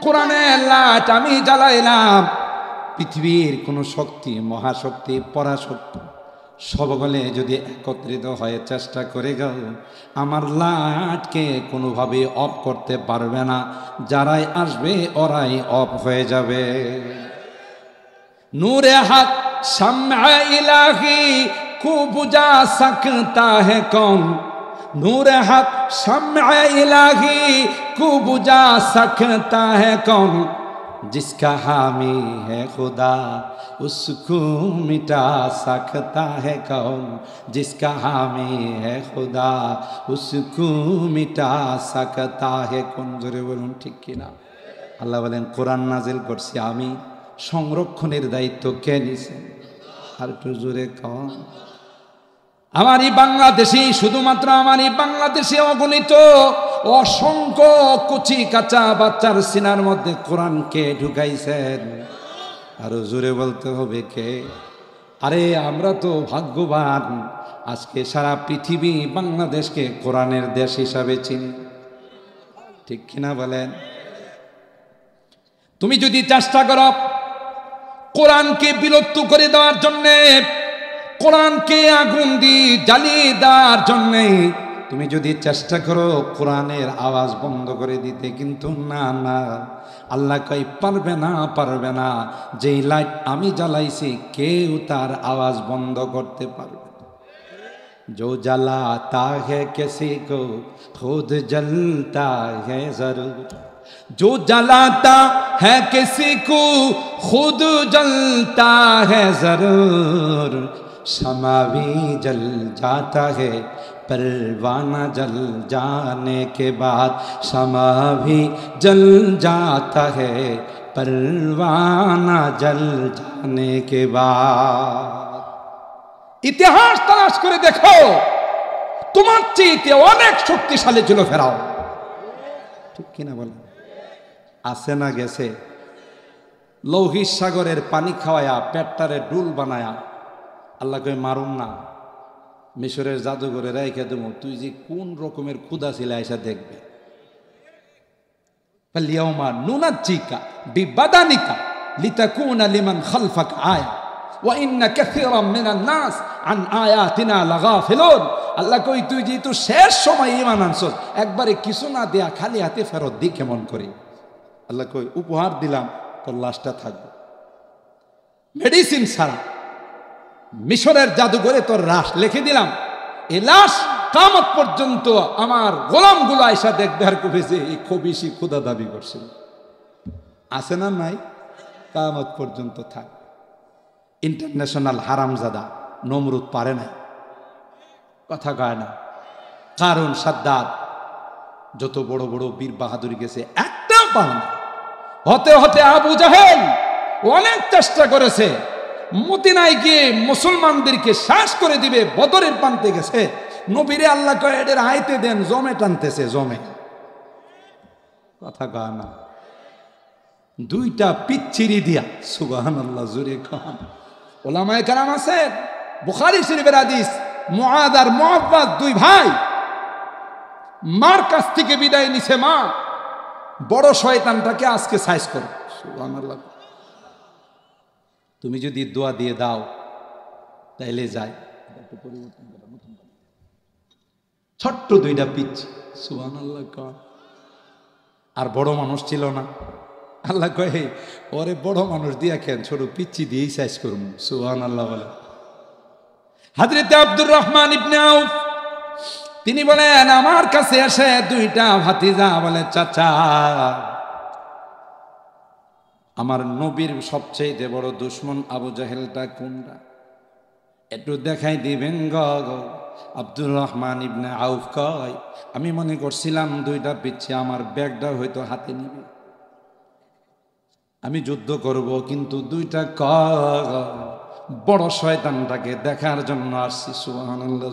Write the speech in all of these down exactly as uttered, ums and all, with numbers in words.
কোরআনের লাইট আমি জ্বালাইলাম। পৃথিবীর কোন শক্তি, মহাশক্তি, পরাশক্তি সবগুলো যদি একত্রিত হয়ে চেষ্টা করে গেল, আমার লাইটকে কোনোভাবে অফ করতে পারবে না। যারাই আসবে ওরাই অফ হয়ে যাবে। নূরে হক শামআ ইলাহি কো বুঝা সকতা है कौन, नूरे हक शम्अ इलाही को बुझा सकता है कौन, जिसका हामी है खुदा उसको मिटा सकता है कौन, जिसका हामी है खुदा उसको मिटा सकता है कौन। জোরে বলুন ঠিক কিনা? আল্লাহ বলেন কোরআন নাজিল করছি আমি, সংরক্ষণের দায়িত্ব কে নিছেন? আর একটু জোরে কন। আমারই বাংলাদেশি, শুধুমাত্র আমারই বাংলাদেশে অগণিত অসংখ্য কচি কাঁচা বাচ্চার সিনার মধ্যে কোরআনকে ঢুকাইছেন। আরো জোরে বলতে হবে কে? আরে আমরা তো ভাগ্যবান, আজকে সারা পৃথিবী বাংলাদেশকে কোরআনের দেশ হিসাবে চিনি। ঠিক কিনা বলেন? তুমি যদি চেষ্টা করো কোরআনকে বিলুপ্ত করে দেওয়ার জন্যে, কোরআনকে আগুন দিয়ে জ্বালিয়ে দেওয়ার জন্যে তুমি যদি চেষ্টা করো কোরআনের আওয়াজ বন্ধ করে দিতে, কিন্তু না না, আল্লাহ কই পারবে না, পারবে না। যেই লাইট আমি জ্বালাইছি কেউ তার আওয়াজ বন্ধ করতে পারবে না। जो जलाता है किसी को खुद जलता है जरूर, जो जलाता है किसी को खुद जलता है जरूर, शमा भी जल जाता है परवाना जल जाने के बाद, शमा भी जल जाता है परवाना जल जाने के बाद। ইতিহাস তালাশ করে দেখো, তোমার চেয়ে অনেক শক্তিশালী ছিল ফেরাও। ঠিক কিনা বলেন? আছে না গেছে? লৌহিত সাগরের পানি খাওয়ায়া পেটটারে ডুল বানায়া আল্লাহ কই মারুন না, মিশরের জাদুঘরে রেখে দেবো, তুই যে কোন রকমের ক্ষুধা ছিল এসে দেখবে। ফালিয়াউমা নুনাজ্জিকা বিবাদানিকা লিতাকুনা লিমান খালফাকা আয়া ওয়া ইন্না কাসীরাম মিনান নাস আন আয়াতিনা লাগাফিলুন। আল্লাহ কই তুই যে তো শেষ সময় ঈমান আনছস, একবারে কিছু না দেয়া খালি হাতে ফেরত দি কেমন করে? আল্লাহ কই উপহার দিলাম, তোর লাশটা থাকবে মেডিসিন ছাড়া। মিশরের জাদুঘরে তোর লাশ লিখে দিলাম, এই লাশ কিয়ামত পর্যন্ত আমার গোলামগুলো আয়সা দেখবে আর কবে যে এই খবিশি খোদা দাবি করছিল। আছে না নাই? কিয়ামত পর্যন্ত থাক। ইন্টারন্যাশনাল হারামজাদা নমরুদ পারে না, কথা কয় না। কারণ সাদ্দাত যত বড় বড় বীর বাহাদুর গেছে একটাও পারে না। হতে হতে আবু জাহেল অনেক চেষ্টা করেছে, মদিনায় গিয়ে মুসলমানদেরকে শ্বাস করে দিবে, বদরের পান্তে গেছে। নবীরে আল্লাহ কয় এদের আইতে দেন, জমে টানতেছে জমে, কথা কয় না। দুইটা পিচ্ছিরি দিয়া সুবহানাল্লাহ জোরে খান। ওলামায়ে কেরাম আছে, বুখারী শরীফের হাদিস, মুআদ আর মুআব্বাদ দুই ভাই মার কাছ থেকে বিদায় নিছে। মা বড় শয়তানটাকে আজকে সাইজ করো। সুবহানাল্লাহ। তুমি যদি দোয়া দিয়ে দাও তাইলে যায়। ছোট্ট দুইটা পিচ, সুবহানাল্লাহ। আর বড় মানুষ ছিল না। আল্লাহ কয়ে ওরে বড় মানুষ দিয়া কেন, ছোট পিচ্ছি দিয়েই সাইজ করুন। সুবহানাল্লাহ বলে। হযরত আব্দুর রহমান ইবনে আউফ তিনি বলেন আমার কাছে এসে দুইটা ভাতিজা বলে, চাচা আমার নবীর সবচেয়ে বড় দুশ্মন আবু জাহেলটা কোনটা একটু দেখাই দিবেন গ। আব্দুর রহমান ইবনে আউফ কয় আমি মনে করছিলাম দুইটা পিচ্ছি আমার ব্যাগটা হয়তো হাতে নিবে, আমি যুদ্ধ করব, কিন্তু দুইটা ক বড় শয়তানটাকে দেখার জন্য আসছি। সুবহানাল্লাহ।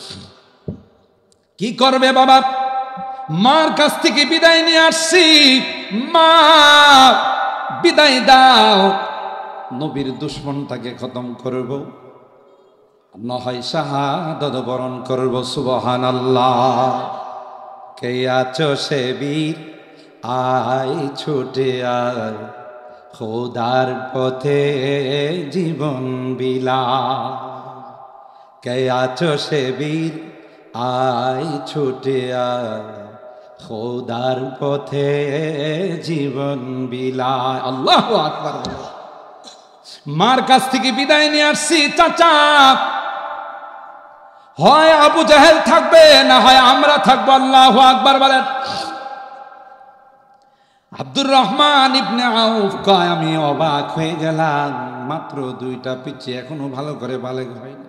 কি করবে বাবা? মার কাছ থেকে বিদায় নিয়ে আসছি, মা বিদায় দাও, নবীর দুশ্মনটাকে খতম করব, না হয় শাহাদাত বরণ করব। সুবহানাল্লাহ। কে আছো সে বীর আয় ছুটে আয় খোদার পথে জীবন বিলা। কে আছো সে বীর আয় ছুটে আয় খোদার পথে জীবন বিলায়। আল্লাহু আকবার। মার কাছ থেকে বিদায় নিয়ে আসছি চাচা, হয় আবু জাহেল থাকবে না হয় আমরা থাকবো। আল্লাহু আকবার বলেন। আব্দুর রহমান ইবনে আউফ কয় আমি অবাক হয়ে গেলাম, মাত্র দুইটা পিচ্ছে এখনো ভালো করে বালেগ হয়নি।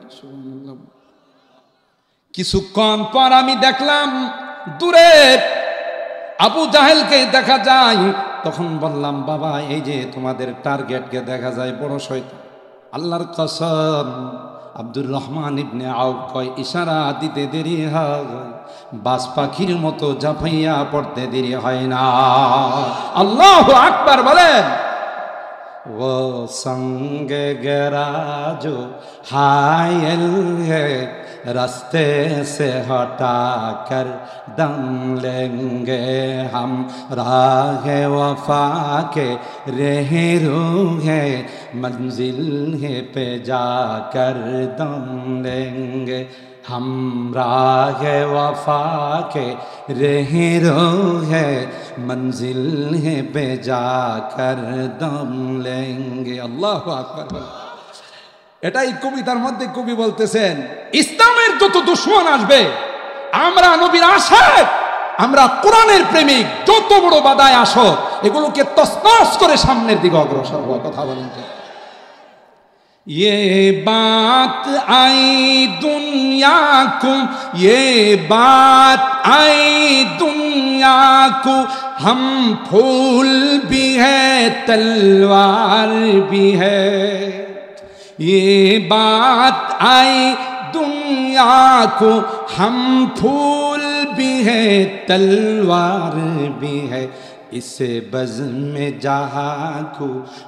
কিছুক্ষণ পর আমি দেখলাম দূরে আবু জাহেলকে দেখা যায়। তখন বললাম বাবা এই যে তোমাদের টার্গেটকে দেখা যায় বড় শয়তান। আল্লাহর কসম আব্দুর রহমান ইবনে আউফ কয় ইশারা দিতে দেরি হয়, বাস পাখির মতো ঝাঁপাইয়া পড়তে দেরি হয় না। আল্লাহু আকবার বলেন। वो संग गरा जो हायल है रास्ते से हटा कर दम लेंगे हम, राह वफा के रहरो है मंजिल है पे जाकर दम लेंगे हम, राह वफा के रहरो है मंजिल है पे जाकर दम लेंगे। আল্লাহু আকবার। এটাই কবিতার মধ্যে কবি বলতেছেন ইসলামের যত দুশমন আসবে, আমরা নবীর আশিক, আমরা কোরআনের প্রেমিক, যত বড় বাধায় আসো এগুলোকে তছনছ করে সামনের দিকে অগ্রসর হওয়ার কথা বলেন। ये बात आई दुनिया को, ये बात आई दुनिया को, हम फूल भी है तलवार भी है। ये बात आई दुनिया को, हम फूल भी है तलवार भी है, इसे बज़्म जहाँ को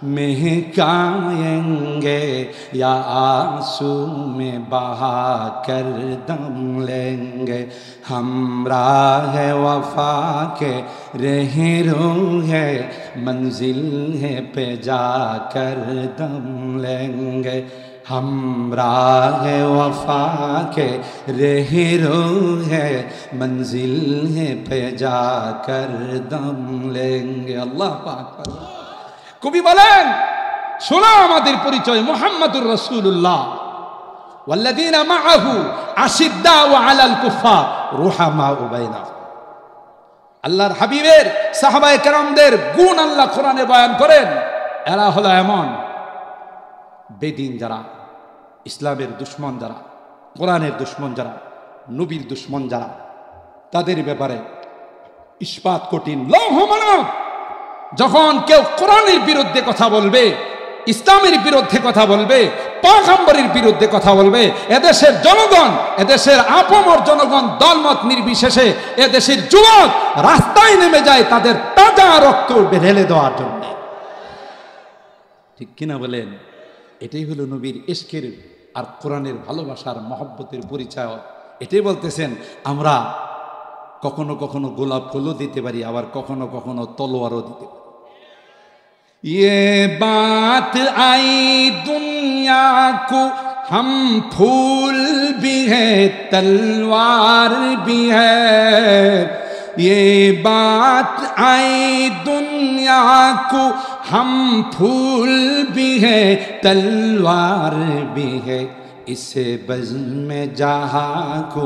महकाएंगे या आंसू में बहा कर दम लेंगे, हम राह वफा के रहरो है मंजिल है पे जाकर दम लेंगे, हम राह वफा के रहरो है मंजिल है पे जाकर दम लेंगे। আল্লাহ পাক। কবি বলেন শোনো আমাদের পরিচয় মুহাম্মাদুর রাসূলুল্লাহ, ওয়াল্লাযীনা মাআহু আশিদ্দাউ আলাল কুফার রুহামাউ বাইনাহুম। আল্লাহর হাবিবের সাহাবায়ে কেরামদের গুণ আল্লাহ কোরআনে বয়ান করেন। এরা হলো এমন বেদিন যারা, ইসলামের দুশ্মন যারা, কোরআনের দুশ্মন যারা, নবীর দুশ্মন যারা, তাদের ব্যাপারে ইস্পাত কঠিন লৌহ মানব। যখন কেউ কোরআনের বিরুদ্ধে কথা বলবে, ইসলামের বিরুদ্ধে কথা বলবে, পয়গম্বরের বিরুদ্ধে কথা বলবে, এদেশের জনগণ, এদেশের আপমর জনগণ দলমত নির্বিশেষে এদেশের যুবক রাস্তায় নেমে যায় তাদের তাজা রক্ত ঢেলে দেওয়ার জন্য। ঠিক কিনা বলেন? এটাই হলো নবীর ইশকের আর কোরআনের ভালোবাসার মহব্বতের পরিচয়। এটাই বলতেছেন আমরা কখনো কখনো গোলাপ ফুলও দিতে পারি, আবার কখনো কখনো তলোয়ারও দিতে পারি। ये बात आई दुनिया को, हम फूल भी है तलवार भी है, ये बात आई दुनिया को, हम फूल भी है तलवार भी है, इसे बज़्म जहाँ को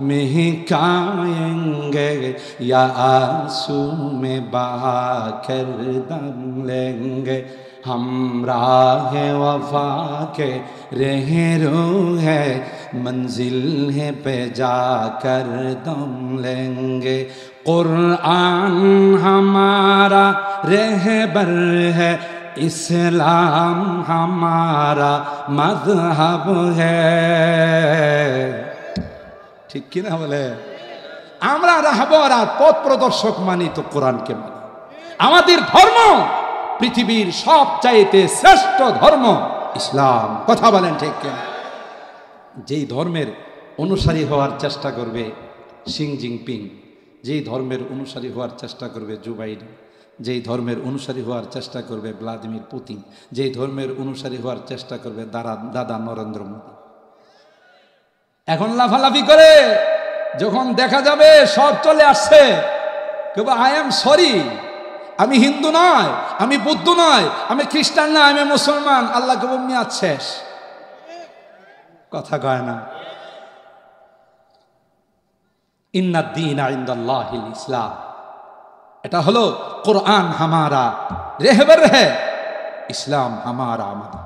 महकाएंगे या आंसू में बहा कर दम लेंगे, हम राह वफा के रहरो है मंजिल है पे जाकर दम लेंगे, कुरान हमारा रहबर है, इस्लाम हमारा मज़हब है। ঠিক কিনা বলে? আমরা রাহবার আর পথ প্রদর্শক মানি তো কোরআনকে মানি। আমাদের ধর্ম পৃথিবীর সবচাইতে শ্রেষ্ঠ ধর্ম ইসলাম। কথা বলেন ঠিক কিনা? যেই ধর্মের অনুসারী হওয়ার চেষ্টা করবে শি জিনপিং, যেই ধর্মের অনুসারী হওয়ার চেষ্টা করবে জো বাইডেন, যেই ধর্মের অনুসারী হওয়ার চেষ্টা করবে ভ্লাদিমির পুতিন, যেই ধর্মের অনুসারী হওয়ার চেষ্টা করবে দাদা দাদা নরেন্দ্র মোদী। এখন লাফালাফি করে যখন দেখা যাবে সব চলে আসছে, কেউ আই এম সরি, আমি হিন্দু নয়, আমি বৌদ্ধ নয়, আমি খ্রিস্টান না, আমি মুসলমান, আল্লাহ কেবল মিয়াদ শেষ, কথা কয় না। ইন্নাদ্দীন ইনদাল্লাহিল ইসলাম, এটা হলো কুরআন হামারা রেহবার হে, ইসলাম হামারা আমাদের।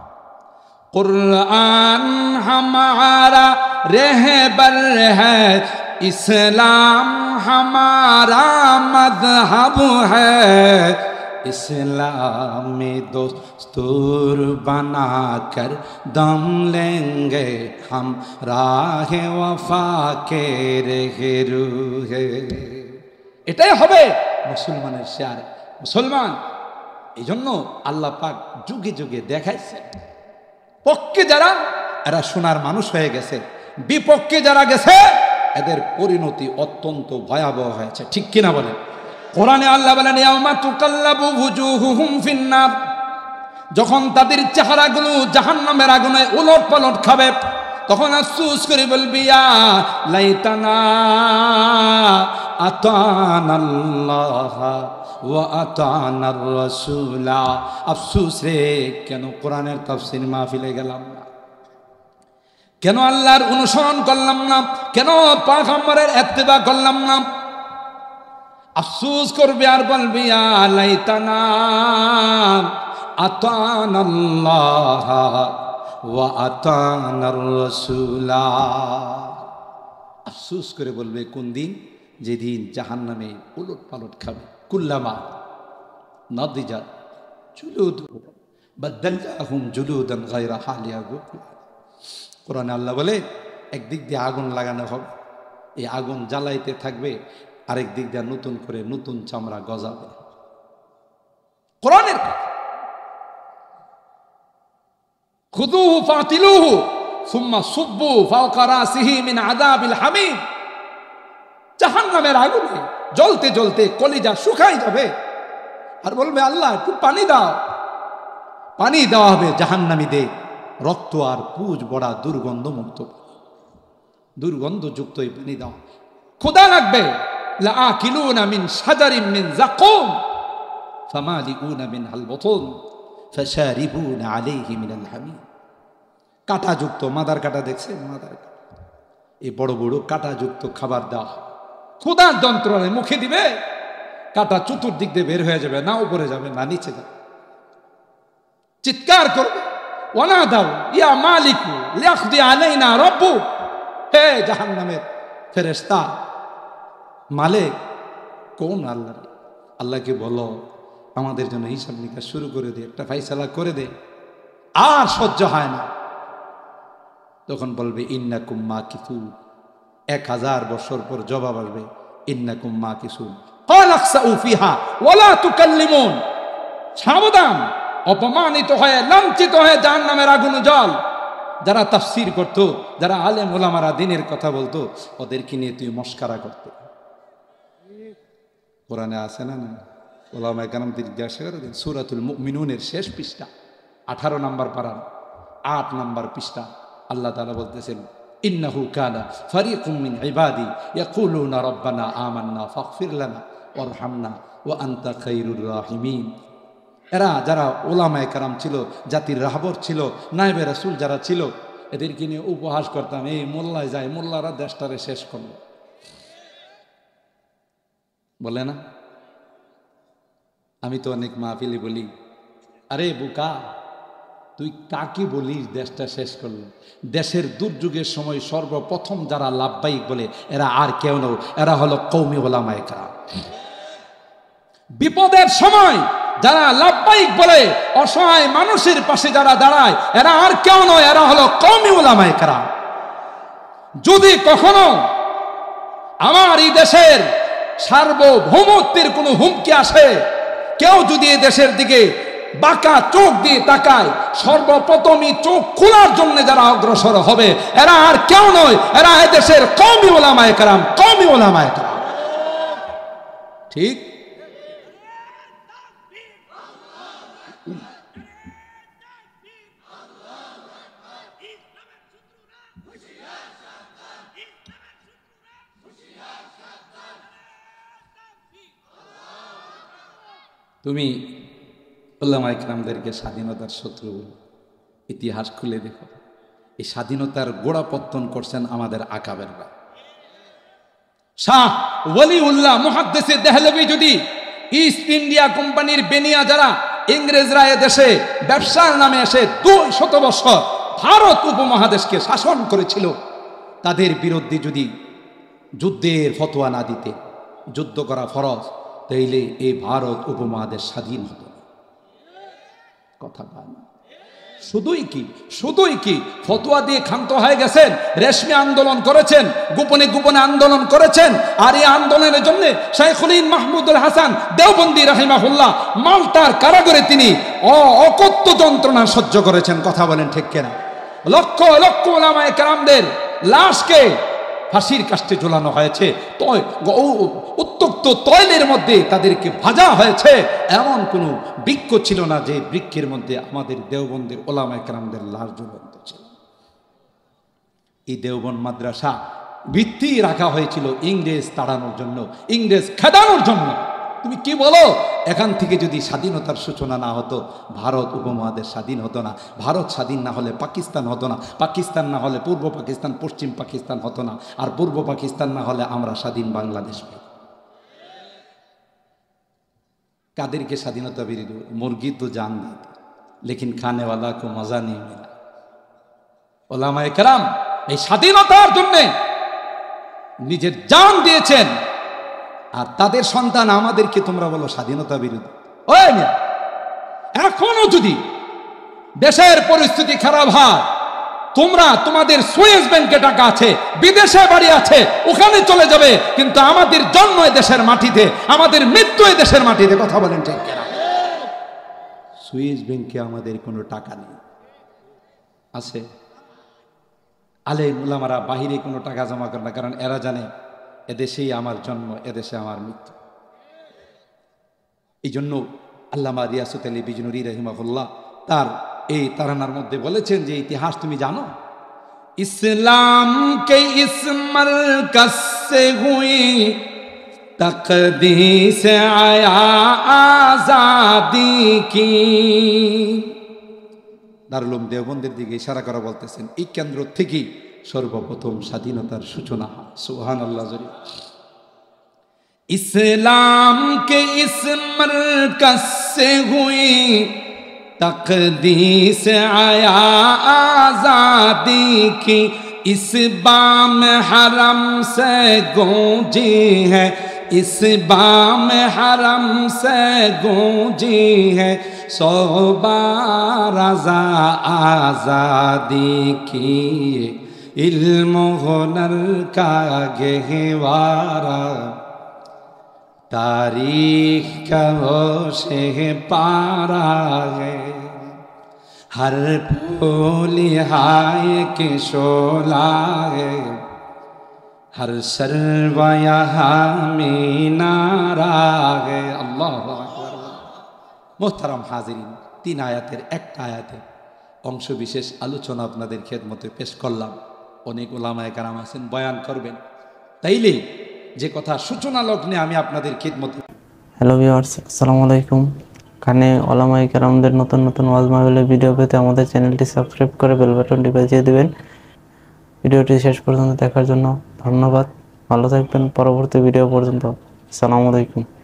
कुरान हमारा रहबर है, इस्लाम हमारा मज़हब है, इस्लाम में दस्तूर बना कर दम लेंगे हम, राह वफा के रहरुहे। এটাই হবে মুসলমানের শেয়ার। মুসলমান এই জন্য আল্লাহ পাক যুগে যুগে দেখাইছেন, পক্ষে যারা এরা সোনার মানুষ হয়ে গেছে, বিপক্ষে যারা গেছে এদের পরিণতি অত্যন্ত ভয়াবহ হয়েছে, ঠিক কিনা বলেন? কোরআনে আল্লাহ বলেন ইয়াউমা তুকাল্লাবু ওয়ুজুহুহুম ফিন্নার, যখন তাদের চেহারাগুলো জাহান্নামের আগুনে উলট পালট খাবে, তখন আফসোস করে বলবি ইয়া লাইতানা আতানাল্লাহ ওয়া আতানার রাসূলা, আফসোস রে কেন কোরআনের তাফসীর মাহফিলে গেলাম না, কেন আল্লাহর অনুসরণ করলাম না, কেন পয়গম্বরের ইত্তেবা করলাম না। আফসোস করবে আর বলবি ইয়া লাইতানা আতানাল্লাহ ওয়া আতানার রাসূলা। আফসোস করে বলবে কোন দিন? যেদিন জাহান্নামে উলট পালট খাবে। কুল্লামা নাদিজাত জুলুদুহুম বাদদালনাহুম জুলুদান গায়রাহা লিয়াযুকু। কোরআনে আল্লাহ বলে একদিক দিয়ে আগুন লাগানো হবে, এই আগুন জ্বালাইতে থাকবে, আরেক দিক দিয়ে নতুন করে নতুন চামড়া গজাবে। কোরআনের কথা। খুযুহু ফাতিলুহু সুম্মা সুব্বু ফাওকা রাসিহি মিন আযাবিল হামিম। জাহান্নামের আগুনে জ্বলতে জ্বলতে কলিজা শুকাই যাবে, আর বলবে আল্লাহ একটু পানি দাও। পানি দেওয়া হবে জাহান্নামীদের, রক্ত আর পুজ বড়া দুর্গন্ধ মুক্ত, দুর্গন্ধযুক্ত এই পানি দাও। ক্ষুধা লাগবে, লাআকিলুনা মিন শাজারিন মিন যাকুম ফামালিকুনা মিনহাল বুতুন ফাশারিবুনা আলাইহি মিনাল হামিম। কাঁটাযুক্ত, মাদার কাঁটা দেখছেন? মাদার কাঁটা, এই বড় বড় কাঁটাযুক্ত খাবার দেওয়া, ক্ষুধার যন্ত্রণায় মুখে দিবে, কাঁটা চতুর্দিক দিয়ে বের হয়ে যাবে, না উপরে যাবে না নিচে যাবে, চিৎকার করবে ওয়ানা দাও ইয়া মালিকু লিয়াখদি আলাইনা রাব্বু। হে জাহান্নামের ফেরেশতা, মালিক কোন? আল্লাহ। আল্লাহকে বলো আমাদের জন্য হিসাব নিকাশ শুরু করে দে, একটা ফাইসালা করে দে, আর সহ্য হয় না। তখন বলবে ইন্নাকুম মাকিসুন, এক হাজার বছর পর জবাব আসবে ইন্নাকুম মাকিসুন ক্বাল আখসাউ ফিহা ওয়ালা তুকাল্লিমুন। সাবধান, অপমানিত হয়ে লাঞ্ছিত হয়ে জাহান্নামের আগুন জল। যারা তাফসীর করতো, যারা আলেম ওলামারা দিনের কথা বলতো, ওদেরকে নিয়ে তুই মস্কারা করতে। কোরআনে আছে না না? ওলামায়ে কেরাম জিজ্ঞাসা করে দেন, সূরাতুল মুমিনুনের শেষ পৃষ্ঠা আঠারো নম্বর পারার আট নম্বর পৃষ্ঠা আল্লাহ তাআলা বলতেছেন ইন্নাহু কানা ফারিকুম মিন ইবাদি ইয়াকুলুনা রাব্বানা আমান্না ফাগফির লানা ওয়ারহামনা ওয়া আনতা খায়রুর রাহিমিন। এরা যারা ওলামায়ে কেরাম ছিল, জাতির রাহবর ছিল, নায়েবে রাসূল যারা ছিল, এদেরকে নিয়ে উপহাস করতাম, এই মোল্লায় যায়, মোল্লারা দেশটারে শেষ করলো, বলে না? আমি তো অনেক মাহফিলে বলি, আরে বুকা তুই কাকে বলিস দেশটা শেষ করলো? দেশের দুর্যোগের সময় সর্বপ্রথম যারা লাভবাহিক বলে এরা আর কেউ নয়, এরা হলো কওমি ওলামায়ে কেরাম। বিপদের সময় যারা লাভবাহিক বলে অসহায় মানুষের পাশে যারা দাঁড়ায়, এরা আর কেউ নয়, এরা হলো কওমি ওলামায়ে কেরাম। যদি কখনো আমার এই দেশের সার্বভৌমত্বের কোনো হুমকি আসে, কেউ যদি এই দেশের দিকে বাঁকা চোখ দিয়ে তাকায়, সর্বপ্রথমই চোখ খোলার জন্য যারা অগ্রসর হবে, এরা আর কেউ নয়, এরা এদেশের কওমি ওলামায়ে কেরাম, কওমি ওলামায়ে কেরাম। ঠিক? তুমি উলামায়ে কেরামদেরকে স্বাধীনতার শত্রু বলো, ইতিহাস খুলে দেখো। এই স্বাধীনতার গোড়াপত্তন করছেন আমাদের আকাবেররা। শাহ ওয়ালিউল্লাহ মুহাদ্দিস দেহলভী যদি ইস্ট ইন্ডিয়া কোম্পানির বেনিয়া যারা ইংরেজরা এদেশে ব্যবসার নামে এসে দুই শত বছর ভারত উপমহাদেশকে শাসন করেছিল, তাদের বিরুদ্ধে যদি যুদ্ধের ফতোয়া না দিতে, যুদ্ধ করা ফরজ, তাইলে এই ভারত উপমহাদেশ স্বাধীন হতো না। কথা বল। শুধুই কি শুধুই কি ফতোয়া দিয়ে ক্ষান্ত হয়ে গেছেন, রেশমি আন্দোলন করেছেন, গোপনে গোপনে আন্দোলন করেছেন। আর এই আন্দোলনের জন্য শাইখুল হিন্দ মাহমুদুল হাসান দেওবন্দি রাহিমাহুল্লাহ মাল্টার কারাগারে তিনি অকথ্য যন্ত্রণা সহ্য করেছেন। কথা বলেন ঠিক কিনা? লক্ষ লক্ষ উলামায়ে কেরামদের লাশকে ফাঁসির কাস্টে ঝোলানো হয়েছে, উত্তপ্ত তৈলের মধ্যে তাদেরকে ভাজা হয়েছে। এমন কোনো বৃক্ষ ছিল না যে বৃক্ষের মধ্যে আমাদের দেওবন্দের উলামায়ে কেরামদের লাশ ঝুলন্ত ছিল। এই দেওবন্দ মাদ্রাসা ভিত্তি রাখা হয়েছিল ইংরেজ তাড়ানোর জন্য, ইংরেজ খেদানোর জন্য। তুমি কি বলো? এখান থেকে যদি স্বাধীনতার সূচনা না হতো, ভারত উপমহাদেশ স্বাধীন হতো না। ভারত স্বাধীন না হলে পাকিস্তান হতো না, পাকিস্তান না হলে পূর্ব পাকিস্তান, পশ্চিম পাকিস্তান হতো না, আর পূর্ব পাকিস্তান না হলে আমরা স্বাধীন বাংলাদেশ পাই। কাদেরকে স্বাধীনতা বিরোধী? মুরগি তো জান দিত, লেকিন খানেওয়ালা কো মজা নেই মিলা। উলামায়ে কেরাম এই স্বাধীনতার জন্যে নিজের জান দিয়েছেন, আর তাদের সন্তান আমাদেরকে তোমরা বলো স্বাধীনতা বিরোধী। ওই মিয়া, এখনো যদি দেশের পরিস্থিতি খারাপ হয়, তোমরা তোমাদের সুয়েজ ব্যাংকে টাকা আছে, বিদেশে বাড়ি আছে, ওখানে চলে যাবে, কিন্তু আমাদের জন্ম দেশের মাটিতে, আমাদের মৃত্যু দেশের মাটিতে। কথা বলেন ঠিক কিনা? সুয়েজ ব্যাংকে আমাদের কোনো টাকা নেই। আছে আলেম উলামারা বাহিরে কোনো টাকা জমা করে না, কারণ এরা জানে এদেশেই আমার জন্ম, এদেশে আমার মৃত্যু। এই জন্য আল্লামা রিয়াসত আলী বিজনুরী রাহিমাহুল্লাহ তার এই তারানার মধ্যে বলেছেন যে ইতিহাস তুমি জানো, ইসলাম কে ইস মারকাজ সে হুই তকদীস আয়া আজাদি কি। দারুল উলুম দেওবন্দের দিকে ইশারা করা বলতেছেন, এই কেন্দ্র থেকেই সর্বপ্রথম স্বাধীনতার সূচনা হয়। সুবহানাল্লাহ। ইসলাম কে ইস মারকাজ সে হুই তকদীস আয়া আজাদি কি, ইস বাম হরম সে গूंजी है, इस बाम हरम से गूंजी है, सौ बार रज़ा आज़ादी की, इल्म हुनर का गहवारा, तारीख का होशे पारा है, हर फूली हाय के शोला है, हर शर्वा यहाँ में नारा है। अल्लाहु আকবার। মোহতারাম হাজিরিন, তিন আয়াতের একটা আয়াতের অংশ বিশেষ আলোচনা আপনাদের খেদমতে পেশ করলাম। অনেক উলামায়ে কেরাম আছেন, বয়ান করবেন, তাইলে যে কথা সূচনা লগ্নে আমি আপনাদের খেদমতে। হ্যালো ভিউয়ার্স, আসসালামু আলাইকুম। কানে উলামায়ে কেরামদের নতুন নতুন ওয়াজ মাহফিলের ভিডিও পেতে আমাদের চ্যানেলটি সাবস্ক্রাইব করে বেল বাটনটি বাজিয়ে দিবেন। ভিডিওটি শেষ পর্যন্ত দেখার জন্য ধন্যবাদ। ভালো থাকবেন পরবর্তী ভিডিও পর্যন্ত। আসসালামু আলাইকুম।